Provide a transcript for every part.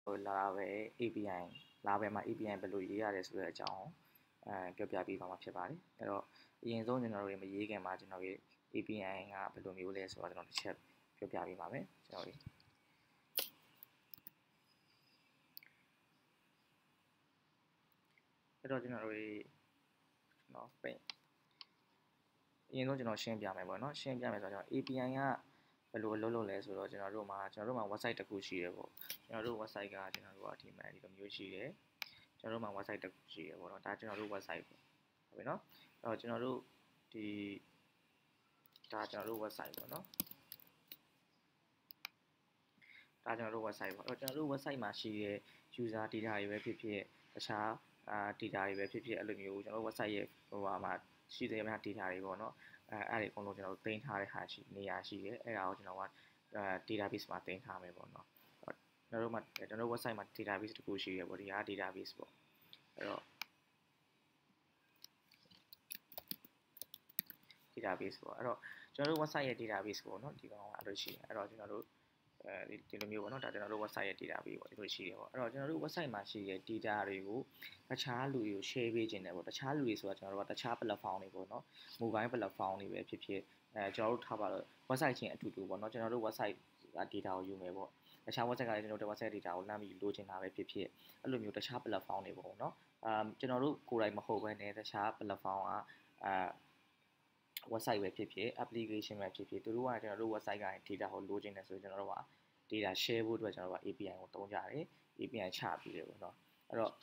လာပဲ API လာပဲမှာ API ဘယ်လိုရေးရတယ်ဆိုတဲ့အကြောင်းပြောပြပေးသွားမှာဖြစ်ပါတယ်အဲ့တော့အရင်ဆုံးကျွန်တော်တို့မရေးခင်မှာကျွန်တော်တို့ API ကဘယ်လိုမျိုးလဲဆိုတော့ကျွန်တော်တစ်ချက်ပြောပြပေးပါမယ်ကျွန်တော်အဲ့တော့ကျွန်တော်တို့ပြင်အရင်ဆုံးကျွန်တော်ရှင်းပြမယ်ပေါ့နော်ရှင်းပြမယ်ဆိုတော့ API ကဘယ်လိုအလုပ်လုပ်လဲဆိုတော့ကျွန်တော်တို့မှာ website တစ်ခုရှိတယ်ပေါ့ကျွန်တော်တို့ website ကကျွန်တော်တို့ကဒီမှာဒီလိုမျိုးရှိတယ်ကျွန်တော်တို့မှာ website တစ်ခုရှိတယ်ပေါ့နော်ဒါကျွန်တော်တို့ website ပေါ့ဟုတ်ပြီနော်အဲ့တော့ကျွန်တော်တို့ဒီဒါကျွန်တော်တို့ website ပေါ့နော်ဒါကျွန်တော်တို့ website ပေါ့အဲ့တော့ကျွန်တော်တို့ website မှာရှိတဲ့ user data တွေပဲဖြစ်ဖြစ်တခြားdata တွေပဲဖြစ်ဖြစ်အဲ့လိုမျိုးကျွန်တော်တို့ website ရဲ့ဟိုမှာရှိတဲ့ data တွေပေါ့နော်အဲ့ဒီအကုန်လုံးကျွန်တော်တို့တင်ထားတဲ့ဟာရှိနေရာရှိတယ်အဲ့ဒါကိုကျွန်တော်ကdatabase မှာတင်ထားမယ်ပေါ့နော်ကျွန်တော်တို့ website မှာ database တခုရှိရပေါ့ဒီဟာ database ပေါ့အဲ့တော့ database ပေါ့အဲ့တော့ကျွန်တော်တို့ website ရဲ့ database ပေါ့နော်ဒီကောင်ကအဲ့လိုရှိတယ်အဲ့တော့ကျွန်တော်တို့ဒီလိုမျိုးပေါ့နော်ဒါကျွန်တော်တို့ website ရဲ့ database ပေါ့ဒီလိုရှိတယ်ပေါ့အဲ့တော့ကျွန်တော်တို့ website မှာရှိတဲ့ data တွေကိုတခြားလူတွေကို share ပေးခြင်းတယ်ပေါ့တခြားလူတွေဆိုတာကျွန်တော်တို့ကတခြား platform တွေပေါ့နော် mobile platform တွေပဲဖြစ်ဖြစ်ကျွန်တော်တို့ထားပါတော့ website ချင်းအတူတူပေါ့နော်ကျွန်တော်တို့ website data ကိုယူမယ်ပေါ့တခြား website ကလည်းကျွန်တော်တို့ website data ကိုလမ်းပြီးလိုချင်တာပဲဖြစ်ဖြစ်အဲ့လိုမျိုးတခြား platform တွေပေါ့နော်ကျွန်တော်တို့ကိုယ်တိုင်မဟုတ်ဘဲနဲ့တခြား platform ကwebsite ပဲဖြစ်ဖြစ် application ပဲဖြစ်ဖြစ်သူတို့ကကျွန်တော်တို့ website ကနေ data ကိုလိုချင်တယ်ဆိုရင်ကျွန်တော်တို့က data share ဖို့အတွက်ကျွန်တော်တို့က API ကိုသုံးကြတယ် API ချပြီးတယ်ပေါ့နော်အဲ့တော့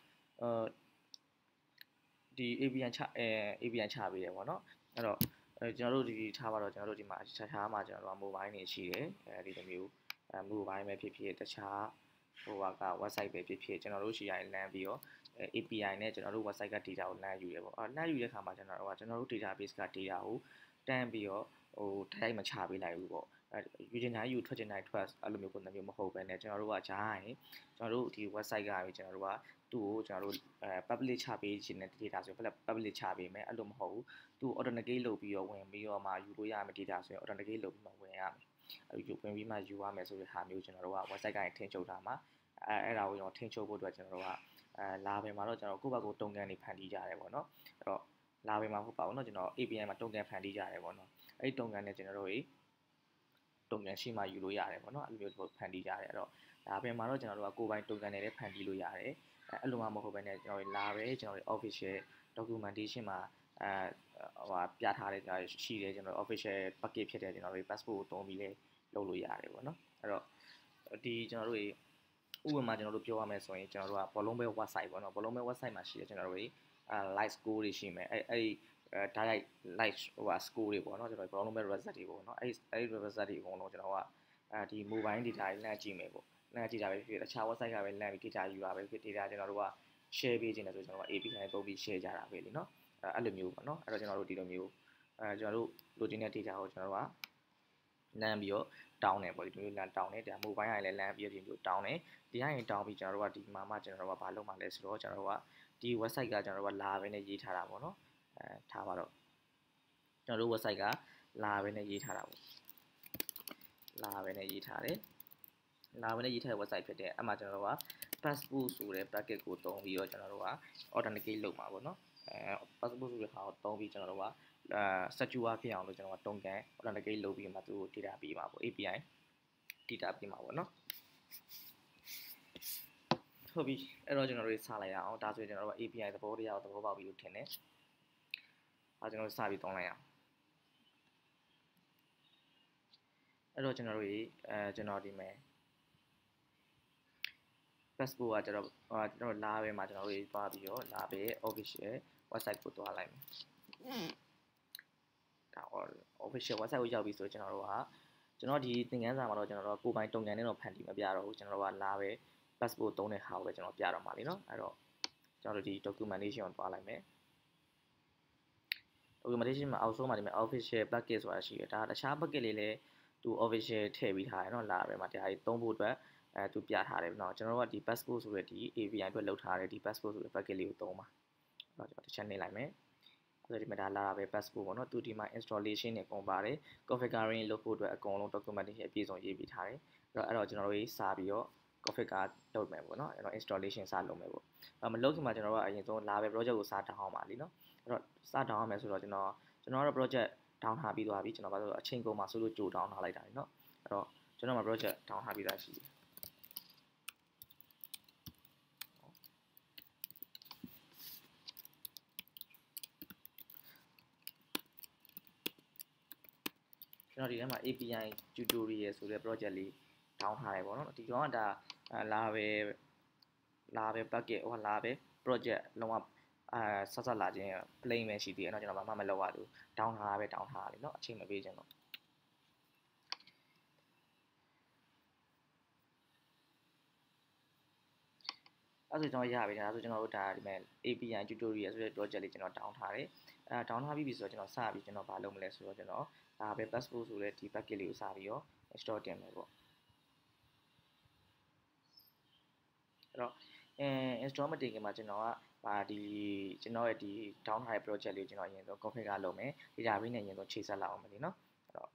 ဒီ API ချAPI ချပြီးတယ်ပေါ့နော်အဲ့တော့ကျွန်တော်တို့ဒီထားပါတော့ကျွန်တော်တို့ဒီမှာတခြားမှာကျွန်တော်တို့က mobile နေရှိတယ်ဒီလိုမျိုးmobile ပဲဖြစ်ဖြစ်တခြားဟိုက website ပဲဖြစ်ဖြစ်ကျွန်တော်တို့ရှိရလမ်းပြီးတော့API နဲ့ကျွန်တော်တို့ website က data ကိုလမ်းယူတယ်ပေါ့လမ်းယူတဲ့အခါမှာကျွန်တော်တို့ database က data ကိုတန်းပြီးတော့ဟိုတိုင်းမချပေးလိုက်ဘူးပေါ့ယူချင်တိုင်းယူထွက်ချင်တိုင်းထွက်အဲ့လိုမျိုးပုံစံမျိုးမဟုတ်ဘဲနဲ့ကျွန်တော်တို့ကဂျားရင်ကျွန်တော်တို့ဒီ website ကပြီးကျွန်တော်တို့ကသူ့ကိုကျွန်တော်တို့public ချပေးခြင်းတဲ့ data ဆို public ချပေးမယ်အဲ့လိုမဟုတ်ဘူးသူ authenticate လုပ်ပြီးတော့ဝင်ပြီးတော့မှယူလို့ရမယ် data ဆိုရင် authenticate လုပ်ပြီးမှဝင်ရမယ်ဝင်ပြီးမှယူရမယ်ဆိုတဲ့ဟာမျိုးကျွန်တော်တို့က website ကနေထင်ချုပ်တာမှာအဲ့ဒါကိုကျွန်တော်ထင်ချုပ်ဖို့အတွက်ကျွန်တော်တို့ကလာပဲမှာတော့ကျွန်တော်ကိုယ့်ဘက်ကိုတုံ့ကန်နေဖန်တီးကြရတယ်ပေါ့နော်အဲ့တော့လာပဲမှာဟုတ်ပါဘူးเนาะကျွန်တော် API မှာတုံ့ကန်ဖန်တီးကြရတယ်ပေါ့နော်အဲ့ဒီတုံ့ကန်နဲ့ကျွန်တော်တို့တုံ့ကန်ရှိမှယူလို့ရတယ်ပေါ့နော်အဲ့လိုမျိုးဖန်တီးကြရတယ်အဲ့တော့လာပဲမှာတော့ကျွန်တော်တို့ကကိုယ်ပိုင်တုံ့ကန်နဲ့လည်းဖန်တီးလို့ရတယ်အဲ့လိုမှမဟုတ်ဘဲနဲ့ကျွန်တော်တို့လာပဲကျွန်တော်တို့ official documentation မှာဟိုပြထားတဲ့ရှိတယ်ကျွန်တော် official package ဖြစ်တဲ့ကျွန်တော်တို့ passport ကိုတုံးပြီးလဲလုပ်လို့ရတယ်ပေါ့နော်အဲ့တော့ဒီကျွန်တော်တို့ဥပမာကျွန်တော်တို့ပြောရမယ်ဆိုရင်ကျွန်တော်တို့ကဘောလုံးပဲ website ပေါ့နော်ဘောလုံးပဲ website မှာရှိတယ်ကျွန်တော်တို့live score တွေရှိမယ်အဲ့ direct live score တွေပေါ့နော်ကျွန်တော်ဘောလုံးပဲ result တွေပေါ့နော်အဲ့ result တွေအကုန်လုံးကျွန်တော်ကဒီ mobile data တွေလမ်းကြည့်မယ်ပေါ့လမ်းကြည့်တာပဲဖြစ်တခြား website ကပဲလမ်းပြီး data ယူတာပဲဖြစ် data ကျွန်တော်တို့က share ပေးခြင်းတယ်ဆိုကျွန်တော်က API သုံးပြီး share ကြတာပဲလीเนาะအဲ့လိုမျိုးပေါ့နော်အဲ့တော့ကျွန်တော်တို့ဒီလိုမျိုးကျွန်တော်တို့လိုချင်တဲ့ data ကိုကျွန်တော်တို့ကလမ်းပြီးတော့တောင်းတယ်ပေါ့ဒီလိုမျိုးလမ်းတောင်းတယ်ဒါ mobile ကလည်းလမ်းပြီးတော့ဒီလိုတောင်းတယ်ဒီကရင်တောင်းပြီးကျွန်တော်တို့ကဒီမှာမှကျွန်တော်တို့ကဘာလုပ်မှလဲဆိုတော့ကျွန်တော်တို့ကဒီ website ကကျွန်တော်တို့ကလာပဲနဲ့ရေးထားတာပေါ့နော်ထားပါတော့ကျွန်တော်တို့ website ကလာပဲနဲ့ရေးထားတာပေါ့လာပဲနဲ့ရေးထားတယ်လာပဲနဲ့ရေးထားတဲ့ website ဖြစ်တယ်အဲ့မှာကျွန်တော်တို့က passport ဆိုတဲ့ package ကိုသုံးပြီးတော့ကျွန်တော်တို့က authenticate လုပ်မှာပေါ့နော်passport ဆိုတဲ့ဟာကိုသုံးပြီးကျွန်တော်တို့ကsecure ဖြစ်အောင်လို့ကျွန်တော်ကတုံးကန် authenticate လုပ်ပြီးမှသူ့ကို data ပေးမှာပေါ့ API data ပေးမှာပေါ့နော်ဟုတ်ပြီအဲ့တော့ကျွန်တော်တို့စလိုက်ရအောင်ဒါဆိုရင်ကျွန်တော်တို့ API သဘောတရားကိုသဘောပေါက်ပြီလို့ထင်တယ်ကျွန်တော်တို့စပြီးသုံးလိုက်ရအောင်အဲ့တော့ကျွန်တော်တို့ဒီမဲ့ passport ကကျွန်တော်လာပဲမှာကျွန်တော်တို့သွားပြီးတော့လာပဲ official website ကိုသွားလိုက်မယ်ဒါ official website ကိုရောက်ပြီဆိုကျွန်တော်တို့ဒီသင်ခန်းစာမှာတော့ကျွန်တော်တို့ကိုယ်ပိုင်တုံ့ပြန်နဲ့တော့ဖန်တီးမပြတော့ဘူးကျွန်တော်တို့ကလာပဲ passport သုံးတဲ့ဟာကိုပဲကျွန်တော်ပြတော့မှာလीเนาะအဲ့တော့ကျွန်တော်တို့ဒီ documentation ကိုသွားလိုက်မယ် documentation မှာအောက်ဆုံးမှာဒီမှာ official package ဆိုတာရှိတယ်ဒါတခြား package လေးလည်းသူ official ထည့်ပြီးထားတယ်เนาะလာပဲမှာဒါကြီးသုံးဖို့အတွက်သူပြထားတယ်เนาะကျွန်တော်တို့ကဒီ passport ဆိုတဲ့ဒီ API အတွက်လောက်ထားတယ်ဒီ passport ဆိုတဲ့ package လေးကိုသုံးပါအဲ့တော့ကျွန်တော်တစ်ချက်နှိပ်လိုက်မယ်ဆိုတော့ဒီမှာဒါလာတာပဲ passport ပေါ့နော်သူဒီမှာ installation တွေကုန်ပါတယ် configuring လုပ်ဖို့အတွက်အကုန်လုံး documentation အပြည့်စုံရေးပြီးထားတယ်အဲ့တော့ကျွန်တော်တို့စာပြီးတော့ config ကလုပ်မယ်ပေါ့နော်အဲ့တော့ installation စလုပ်မယ်ပေါ့မလုပ်ခင်မှာကျွန်တော်တို့ကအရင်ဆုံး Laravel project ကိုစတောင်းအောင်ပါလीเนาะအဲ့တော့စတောင်းအောင်မယ်ဆိုတော့ကျွန်တော်ကတော့ project တောင်းထားပြီးသွားပြီကျွန်တော်ဘာလို့အချိန်ကုန်မှာဆိုလို့ကြိုတောင်းထားလိုက်တာเนาะအဲ့တော့ကျွန်တော်မှာ project တောင်းထားပြီးသားရှိတယ်ကျွန်တော်ဒီထဲမှာ API tutorial ဆိုတဲ့ project လေးတောင်းထားတယ်ပေါ့နော်ဒီကောင်ကဒါLaravel bucket ဟိုLaravel project လုံးဝဆက်ဆက်လာခြင်း plain ပဲရှိသေးတယ်เนาะကျွန်တော်ဘာမှမလုပ်ရဘူးတောင်းထားတာပဲတောင်းထားတယ်เนาะအချိန်မပေးခြင်းတော့အဲ့ဆိုကျွန်တော်ရပြီဒါဆိုကျွန်တော်တို့ဒါဒီမဲ့ API tutorial ဆိုတဲ့ project လေးကျွန်တော်တောင်းထားတယ်တောင်းထားပြီးပြီဆိုတော့ကျွန်တော်စပြီးကျွန်တော်ဘာလုပ်မလဲဆိုတော့ကျွန်တော်ဒါပဲ passport ဆိုတဲ့ဒီ bucket လေးကိုစပြီးတော့ install တင်မယ်ပေါ့အဲ့တော့install မတင်ခင်မှာကျွန်တော်ကဒီကျွန်တော်ရဲ့ဒီ down ထားတဲ့ project လေးကိုကျွန်တော်အရင်ဆုံး configure လုပ်မယ် database နဲ့အရင်ဆုံးချိန်ဆက်လာအောင်မယ်เนาะအဲ့တော့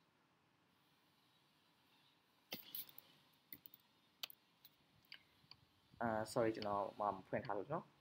sorry ကျွန်တော်မဖွင့်ထားလို့เนาะ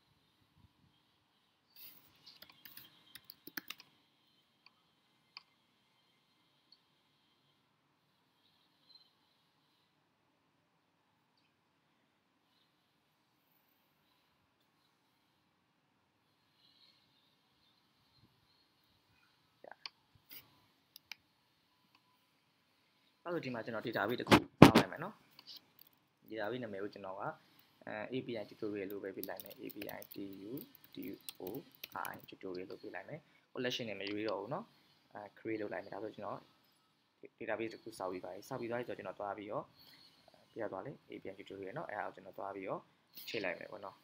အဲ့လိုဒီမှာကျွန်တော် database တစ်ခုပေါက်လိုက်မယ်เนาะ database နာမည်ကိုကျွန်တော်ကAPI tutorial လို့ပဲပြလိုက်မယ် API TUTORI tutorial လို့ပြလိုက်မယ် collection နဲ့မရွေးတော့ဘူးเนาะcreate လုပ်လိုက်မယ်ဒါဆိုကျွန်တော် database တစ်ခုစောက်ပြီးပါတယ်စောက်ပြီးသွားပြီဆိုတော့ကျွန်တော်သွားပြီးတော့ပြသွားလေ API tutorial เนาะအဲ့ဒါကိုကျွန်တော်သွားပြီးတော့ချိန်လိုက်မယ်ပေါ့เนาะ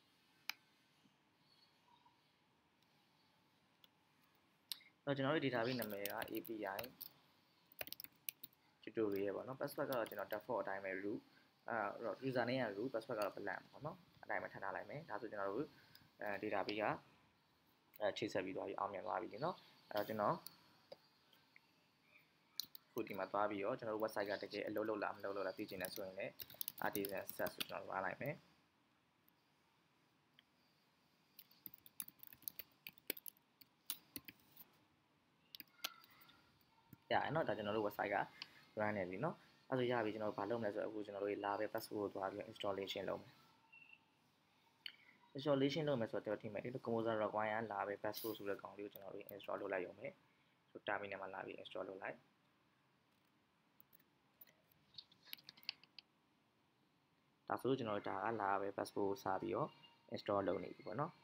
တော့ကျွန်တော်တို့ database နာမည်က API tutorial ပေါ့เนาะ password ကတော့ကျွန်တော် default အတိုင်းပဲ root user name က root password ကတော့ blank ပေါ့เนาะအတိုင်းပဲထည့်ထားလိုက်မယ်ဒါဆိုကျွန်တော်တို့database ကချိတ်ဆက်ပြီးသွားပြီအောင်မြင်သွားပြီเนาะအဲ့တော့ကျွန်တော်ခုဒီမှာသွားပြီးတော့ကျွန်တော်တို့ website ကတကယ်အလုပ်လုပ်လားမလုပ်လို့လားသိချင်တယ်ဆိုရင်လည်း artisan set ဆိုကျွန်တော်သွားလိုက်မယ်ရအဲ့တော့ဒါကျွန်တော်တို့ website က run နေပြီเนาะအဲ့ဆိုရပြီကျွန်တော်ဘာလုပ်မလဲဆိုတော့အခုကျွန်တော်တို့ Laravel passport ကိုသွားပြီး installation လုပ်မယ် installation လုပ်မယ်ဆိုတော့ဒီမှာဒီ composer require Laravel passport ဆိုတဲ့ကောင်လေးကိုကျွန်တော်တို့ install လုပ်လိုက်ရုံပဲဆို terminal မှာလာပြီး install လုပ်လိုက်ဒါဆိုကျွန်တော်ဒါကLaravel passport ကိုစပြီးတော့ install လုပ်နေပြီပေါ့เนาะ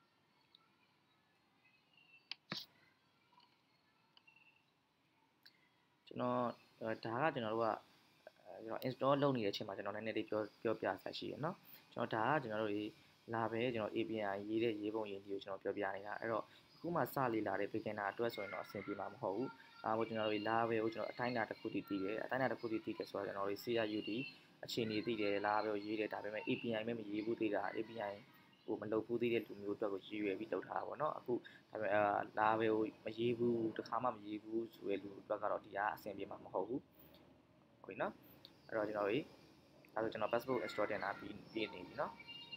ကျွန်တော်ဒါကကျွန်တော်တို့ကကျွန်တော် install လုပ်နေတဲ့အချိန်မှာကျွန်တော်နည်းနည်းလေးပြောပြဆက်ရှိရเนาะကျွန်တော်ဒါကကျွန်တော်တို့ဒီလာပဲကျွန်တော် API ရေးတဲ့ရေးပုံရေးဒီကိုကျွန်တော်ပြောပြနေတာအဲ့တော့အခုမှစလေးလာတဲ့ beginner အတွက်ဆိုရင်တော့အဆင်ပြေမှာမဟုတ်ဘူးဟိုကျွန်တော်တို့လာပဲကိုကျွန်တော်အတိုင်းအတာတစ်ခုတည်တည်တယ်အတိုင်းအတာတစ်ခုတည်တည်တယ်ဆိုတော့ကျွန်တော်တို့ CRUD အခြေအနေတည်တယ်လာပဲရေးတယ်ဒါပေမဲ့ API မဲ့မရေးဘူးသေးတာ API ဟိုမလုပ်ဘူးသေးတဲ့လူမျိုးအတွက်ကိုရည်ရွယ်ပြီးလုပ်ထားတာပေါ့နော်အခုဒါပေမဲ့လာပဲကိုမရေးဘူးတစ်ခါမှမရေးဘူးဆိုတဲ့လူအတွက်ကတော့ဒီကအဆင်ပြေမှာမဟုတ်ဘူးဟုတ်ပြီနော်အဲ့တော့ကျွန်တော်တို့ဒါဆိုကျွန်တော် passport install တင်တာပြီးနေပြီနော်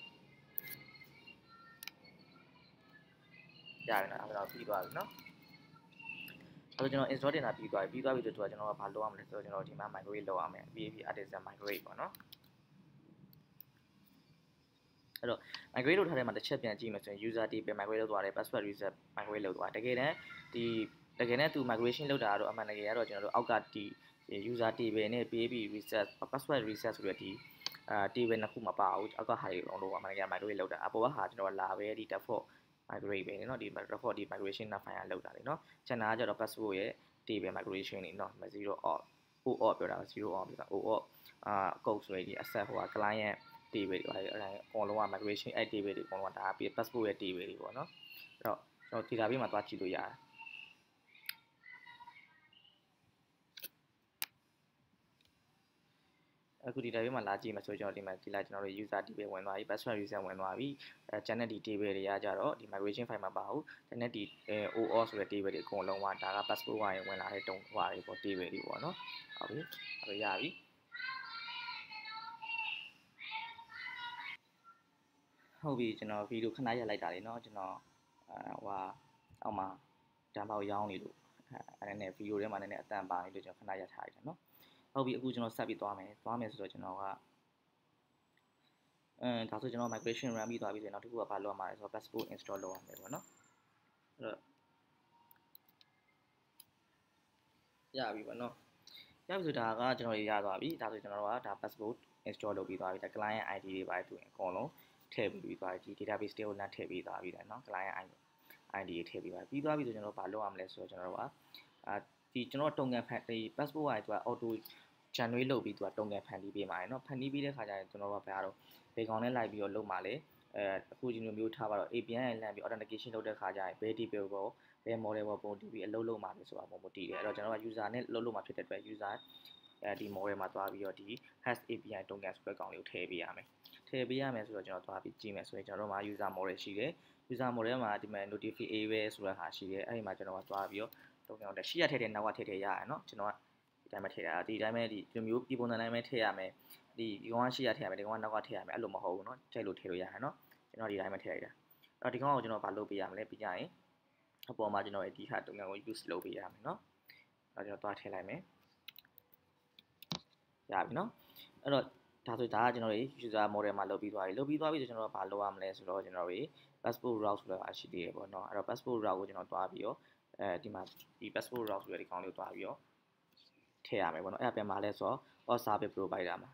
ရတယ်နော်အဲ့တော့ပြီးသွားပြီနော်အဲ့တော့ကျွန်တော် install တင်တာပြီးသွားပြီဆိုတော့ကျွန်တော်ကဘာလုပ်ရမလဲဆိုတော့ကျွန်တော်ဒီမှာ migrate လုပ်ရမယ် PHP artisan migrate ပေါ့နော်အဲ့တော့ migrate လုပ်ထားတဲ့မှာတစ်ချက်ပြန်ကြည့်မယ်ဆိုရင် user table migrate လုပ်သွားတယ် password reset migrate လုပ်သွားတယ်တကယ်တမ်းသူ migration လုပ်တာကတော့အမှန်တကယ်ကတော့ကျွန်တော်တို့အောက်ကဒီ user table နဲ့ PHP reset password reset ဆိုတဲ့ဒီtable နှစ်ခုမပါဘူးအောက်ကဟာတွေအောင်လို့အမှန်တကယ် migrate လုပ်တာအပေါ်ကဟာကျွန်တော်လာပဲဒီ default migrate ပဲเนาะဒီ default ဒီ migration နဲ့ file လောက်တာလေเนาะကျန်တာကကျတော့ password ရဲ့ table migration နေเนาะ0 auth o auth ပြောတာ0 auth ပြောတာ o auth code ဆိုရင်ဒီ asset ဟိုက client table တွေအဲ့ဒါအကုန်လုံးက migration table တွေအကုန်လုံးကဒါပြီး passport ရဲ့ table တွေပေါ့เนาะအဲ့တော့ကျွန်တော် database မှာသွားကြည့်လို့ရတယ်အခု database မှာလာကြည့်မှာဆိုကျွန်တော်ဒီမှာကြည့်လိုက်ကျွန်တော်တို့ user table ဝင်သွားပြီ password reset ဝင်သွားပြီကျန်တဲ့ဒီ table တွေကကြတော့ဒီ migration file မှာပါဘူးကျန်တဲ့ဒီ OAuth ဆိုတဲ့ table တွေအကုန်လုံးကဒါက passport ဝင်ဝင်လာတဲ့တုံးဟွာတွေပေါ့ table တွေပေါ့နော်ဟုတ်ပြီအဲ့တော့ရပြီဟုတ်ပြီကျွန်တော်ဗီဒီယိုခဏရက်လိုက်တာလေเนาะကျွန်တော်ဟိုအောက်မှာတန်ပေါက်ရောင်းနေလို့အဲ့နဲ့ဗီဒီယိုထဲမှာလည်းအတန်ပါနေလို့ကျွန်တော်ခဏရက်ထားရတယ်เนาะဟုတ်ပြီအခုကျွန်တော်ဆက်ပြီးသွားမယ်ဆိုတော့ကျွန်တော်ကဒါဆိုကျွန်တော် migration run ပြီးသွားပြီဆိုရင်နောက်တစ်ခုကဘာလုပ်ရမှာလဲဆိုတော့ passport install လုပ်ရမယ်ပေါ့เนาะအဲ့တော့ရပြီပေါ့เนาะရပြီဆိုတာကကျွန်တော်ရသွားပြီဒါဆိုကျွန်တော်တို့ကဒါ passport install လုပ်ပြီးသွားပြီဒါ client ID တွေပါတူရင်အကုန်လုံးထည့်ပြီးသွားပြီဒီ database တွေကိုလမ်းထည့်ပြီးသွားပြီတယ်เนาะ client ID တွေထည့်ပြီးသွားပြီးဆိုကျွန်တော်တို့ဘာလုပ်ရမလဲဆိုတော့ကျွန်တော်တို့ကဒီကျွန်တော်တုံ့ကန်ဖန်ဒီ passport ကသူက auto generate လုပ်ပြီးသူကတုံ့ကန်ဖန်တီးပေးမှာရယ်เนาะဖန်တီးပြီးတဲ့ခါကျရင်ကျွန်တော်တို့ကဘယ်တော့ဘေကောင်နဲ့လိုက်ပြီးတော့လုပ်မှာလေအခုဒီလိုမျိုးထားပါတော့ API နဲ့လမ်းပြီး authentication လုပ်တဲ့ခါကျရင်ဘယ် DPL ကိုဘယ် model ပေါ်ပုံတည်ပြီးအလုပ်လုပ်မှာလဲဆိုတာပုံမတည်တယ်အဲ့တော့ကျွန်တော်က user နဲ့လုပ်မှာဖြစ်တဲ့အတွက် user ဒီ model မှာသွားပြီးတော့ဒီ hash API တုံ့ကန်ဆိုတဲ့ကောင်လေးကိုထည့်ပေးရမယ်ထည့်ပေးရမယ်ဆိုတော့ကျွန်တော်သွားပြီးကြည့်မယ်ဆိုရင်ကျွန်တော်တို့မှာ user model ရှိတယ် user model မှာဒီမှာ notify area ဆိုတဲ့ဟာရှိတယ်အဲ့ဒီမှာကျွန်တော်ကသွားပြီးတော့တုံ့ကန်တယ်ရှေ့ရထည့်တယ်နောက်ကထည့်ရရတယ်เนาะကျွန်တော်ကဒီတိုင်းပဲထည့်ရတာဒီတိုင်းပဲဒီမျိုးဒီပုံစံတိုင်းပဲထည့်ရမယ်ဒီကောင်ကရှေ့ရထည့်ရမယ်ဒီကောင်ကနောက်ကထည့်ရမယ်အဲ့လိုမဟုတ်ဘူးเนาะထည့်လို့ထည့်လို့ရတယ်เนาะကျွန်တော်ဒီတိုင်းပဲထည့်လိုက်တာအဲ့တော့ဒီကောင်ကိုကျွန်တော်ဘာလုပ်ပေးရမလဲပြီးကြရင်အပေါ်မှာကျွန်တော်ဒီဟာတုံ့ကန်ကို use လုပ်ပေးရမယ်เนาะအဲ့တော့ကျွန်တော်သွားထည့်လိုက်မယ်ရပြီเนาะအဲ့တော့ဒါဆိုဒါကကျွန်တော်တို့ user model မှာလုပ်ပြီးသွားပြီဆိုကျွန်တော်တို့ကဘာလုပ်ရမလဲဆိုတော့ကျွန်တော်တို့ passport route ဆိုတဲ့အရှိသေးတယ်ပေါ့เนาะအဲ့တော့ passport route ကိုကျွန်တော်သွားပြီးတော့ဒီမှာဒီ passport route ဆိုတဲ့ဒီကောင်လေးကိုသွားပြီးတော့ထည့်ရမယ်ပေါ့เนาะအဲ့ဒါပြန်มาလဲဆိုတော့ all service provider မှာ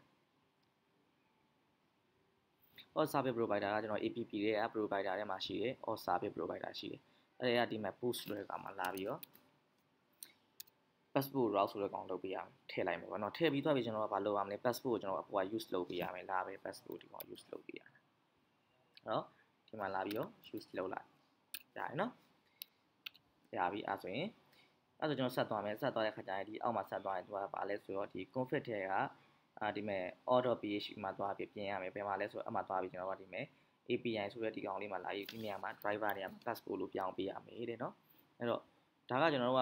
all service provider ကကျွန်တော် APP တွေက provider ထဲမှာရှိတယ် all service provider ရှိတယ်အဲ့ဒါဒီမှာ post ဆိုတဲ့ကောင်မှာလာပြီးတော့ passport route ဆိုတဲ့ကောင်လုပ်ပေးရမယ်ထည့်လိုက်မယ်ပေါ့နော်ထည့်ပြီးသွားပြီကျွန်တော်ကဘာလုပ်ရမလဲ passport ကိုကျွန်တော်အပေါ်က use လုပ်ပေးရမယ်လာပဲ passport ဒီကောင် use လုပ်ပေးရမယ်အဲ့တော့ဒီမှာလာပြီးတော့ use လုပ်လိုက်ရတယ်နော်ရပြီအဲ့ဆိုရင်ကျွန်တော်ဆက်သွားမယ်ဆက်သွားတဲ့ခါကျရင်ဒီအောက်မှာဆက်သွားရင်သူကဘာလဲဆိုတော့ဒီ config ထဲကဒီမဲ့ auto.php မှာသွားပြီးပြင်ရမယ်ပြန်มาလဲဆိုတော့အမှသွားပြီးကျွန်တော်ကဒီမဲ့ API ဆိုတဲ့ဒီကောင်လေးမှာလာပြီးဒီနေရာမှာ driver နေရာမှာ passport လို့ပြောင်းပေးရမယ်တဲ့နော်အဲ့တော့ဒါကကျွန်တော်တို့က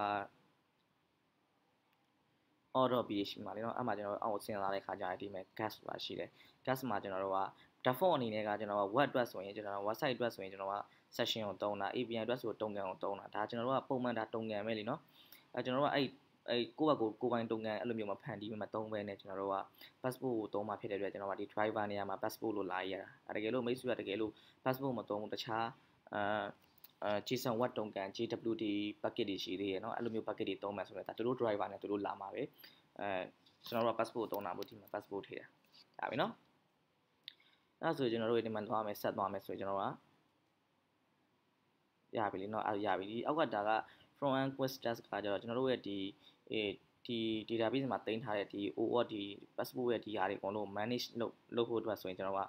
auto.php မှာလေနော်အဲ့မှာကျွန်တော်တို့အောက်ကိုဆင်းလာတဲ့ခါကျရင်ဒီမဲ့ gas ဆိုတာရှိတယ် gas မှာကျွန်တော်တို့က default အနေနဲ့ကကျွန်တော်က web အတွက်ဆိုရင်ကျွန်တော် website အတွက်ဆိုရင်ကျွန်တော်က session ကိုတုံးတာ API အတွက်ဆိုတုံးကန်ကိုတုံးတာဒါကျွန်တော်တို့ကပုံမှန်ဒါတုံးကန်ပဲလीနော်ကျွန်တော်တို့ကအဲ့ကိုယ့်ဘက်ကိုပိုင်တုံးကန်အဲ့လိုမျိုးမဖန်တီးမတုံးပဲနဲ့ကျွန်တော်တို့က passport ကိုတုံးမှဖြစ်တဲ့အတွက်ကျွန်တော်ကဒီ driver နေရာမှာ passport လို့လာရတာတကယ်လို့မိတ်ဆွေကတကယ်လို့ passport မတုံးဘူးတခြားJSON web တုံးကန် JWT bucket တွေရှိသေးတယ်เนาะအဲ့လိုမျိုး bucket တွေတုံးမှဆိုတော့ဒါတို့ driver နဲ့တို့လာမှာပဲကျွန်တော်တို့က passport တုံးတာမို့ဒီမှာ passport ထည့်တာရပြီเนาะအဲ့ဆိုကျွန်တော်တို့ဒီမှာသွားမယ်ဆက်သွားမယ်ဆိုရင်ကျွန်တော်ကရပြီလीเนาะအဲ့ရပြီဒီအောက်ကဒါက front end quest task ကကြတော့ကျွန်တော်တို့ရဲ့ဒီ database မှာတင်ထားတဲ့ဒီ OAuth ဒီ passport ရဲ့ဒီဟာတွေအကုန်လုံး manage လုပ်ဖို့အတွက်ဆိုရင်ကျွန်တော်က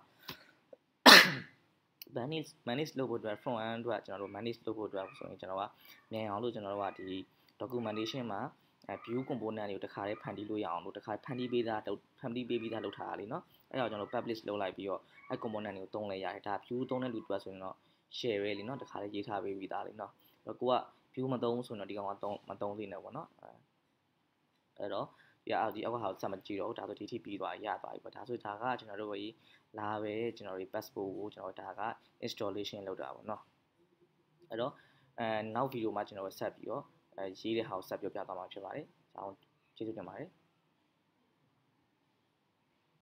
manage လုပ်ဖို့အတွက် front end အတွက်ကျွန်တော်တို့ manage လုပ်ဖို့အတွက်ဆိုရင်ကျွန်တော်ကမြန်အောင်လို့ကျွန်တော်တို့ကဒီ documentation မှာview component တွေကိုတစ်ခါလေးဖန်တီးလို့ရအောင်လို့တစ်ခါဖန်တီးပေးပြီးသားလုပ်ထားတာလीเนาะအဲ့တော့ကျွန်တော် publish လုပ်လိုက်ပြီးတော့အဲ့ component တွေကိုသုံးလဲရတယ်ဒါ view သုံးတဲ့လူတွေဆိုရင်တော့ share ပဲလीเนาะတစ်ခါလေးရေးထားပေးပြီးသားလीเนาะကိုက view မသုံးဆိုရင်တော့ဒီကောင်ကမသုံးသေးနဲ့ပေါ့เนาะအဲ့တော့ဒီအောက်ကဟာကိုစမကြည့်တော့ဒါဆိုဒီထိပြီးသွားရသွားပြီပေါ့ဒါဆိုဒါကကျွန်တော်တို့ကလာပဲကျွန်တော်တို့ passport ကိုကျွန်တော်ဒါက installation လုပ်တာပေါ့เนาะအဲ့တော့နောက်ဗီဒီယိုမှာကျွန်တော်ဆက်ပြီးတော့ရေးတဲ့ဟာကိုဆက်ပြောပြသွားမှာဖြစ်ပါတယ်။အားလုံးကျေးဇူးတင်ပါတယ်။